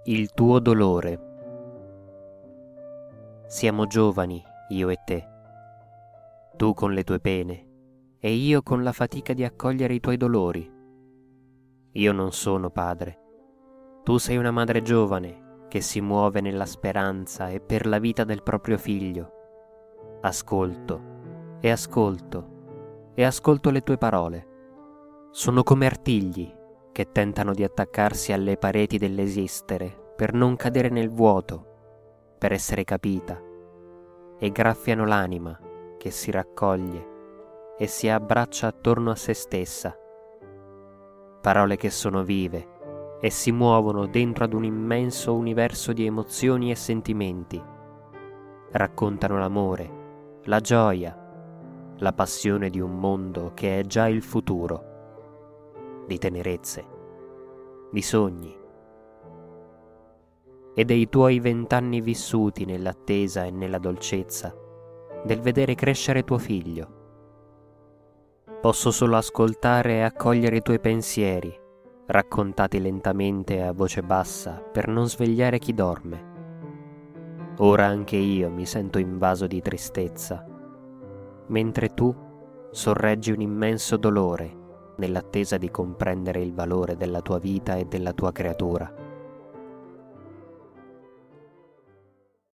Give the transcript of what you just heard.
Il tuo dolore. Siamo giovani, io e te, tu con le tue pene e io con la fatica di accogliere i tuoi dolori. Io non sono padre, tu sei una madre giovane che si muove nella speranza e per la vita del proprio figlio. Ascolto e ascolto e ascolto le tue parole. Sono come artigli che tentano di attaccarsi alle pareti dell'esistere per non cadere nel vuoto, per essere capita, e graffiano l'anima che si raccoglie e si abbraccia attorno a se stessa. Parole che sono vive e si muovono dentro ad un immenso universo di emozioni e sentimenti. Raccontano l'amore, la gioia, la passione di un mondo che è già il futuro, di tenerezze, di sogni e dei tuoi 20 anni vissuti nell'attesa e nella dolcezza del vedere crescere tuo figlio. Posso solo ascoltare e accogliere i tuoi pensieri, raccontati lentamente a voce bassa per non svegliare chi dorme. Ora anche io mi sento invaso di tristezza, mentre tu sorreggi un immenso dolore nell'attesa di comprendere il valore della tua vita e della tua creatura.